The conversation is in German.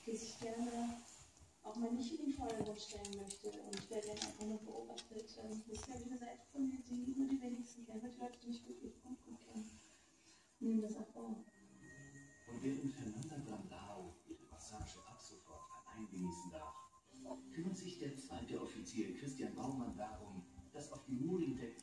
dass ich gerne auch mal nicht in den Vordergrund stellen möchte und werde dann einfach nur beobachtet. Das ist ja wieder eine Seite von mir, die nur die wenigsten kennen, weil die Leute, die mich wirklich gut kennen, nehmen das auch wahr. Und während Fernanda Brandao ihre Passage ab sofort allein genießen darf, kümmert sich der zweite Offizier Christian Baumann darum, dass auf die Mooring Deck